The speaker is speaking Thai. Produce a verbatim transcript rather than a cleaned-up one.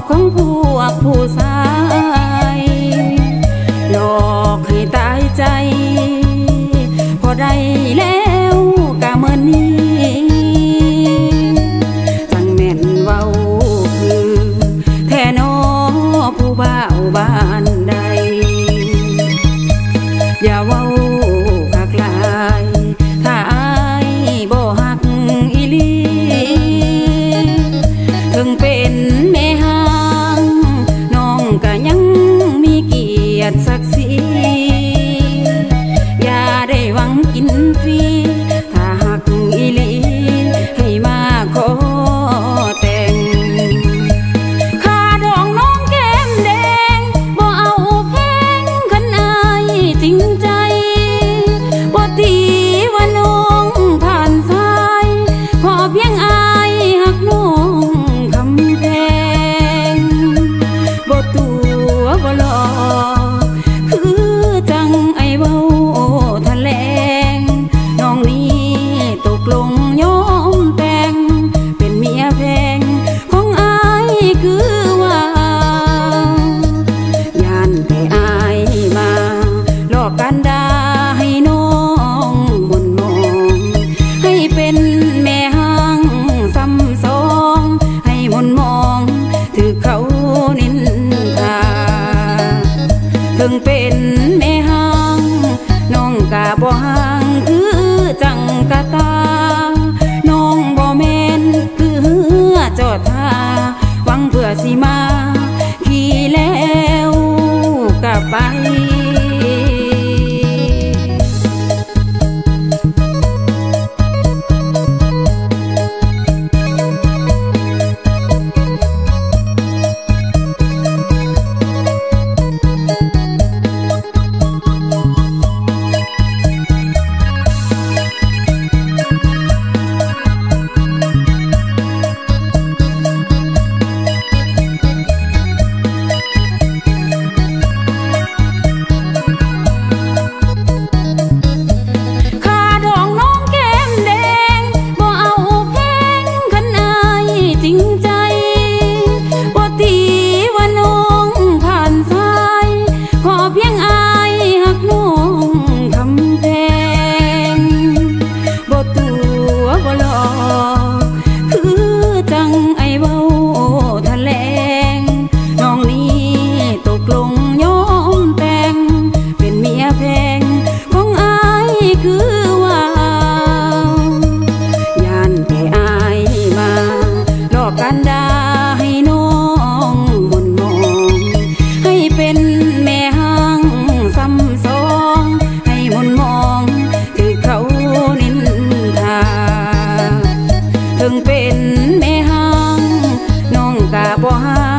ของพวกผู้ชายหลอกให้ตายใจพอได้แล้วกะเมื่อนี้จังแม่นเว้าคือแท่นอผู้บ่าวบ้านใดอย่าเว้าคักหลายถ้าอายบ่ฮักอีหลีถึงเป็นแม่ห้างน้องก็ยังมีเกียรติศักดิ์ศรีอย่าได้หวังกินฟรีถ้าหักอีหลีให้มาขอแต่งค่าดองน้องแก้มแดงบ่เอาแพงคันอายจริงใจบ่ตีว่าน้องผ่านสายขอเพียงอายหักน้องคำแพงบ่ตัวบ่หลอกคือจังไอเว้าทะแลงน้องนี้ตกลงยอมแต่งเป็นเมียแพงของอายคือว่าย่านแต่อายมาหลอกกันดาให้น้องมนมองให้เป็นแม่ห้างซ้ำสองให้มนมองถือเขานินทาถึงเป็นแม่ห้างน้องกะบ่ห่างคือจังกะตาน้องบ่แม่นคือเหือจอดท่าหวังเพื่อสิมาขี่แล้วกะไปกันดาให้น้องมนมองให้เป็นแม่ห้างซ้ำสองให้มนมองคือเขานินทาถึงเป็นแม่ห้างน้องกะบ่ห่าง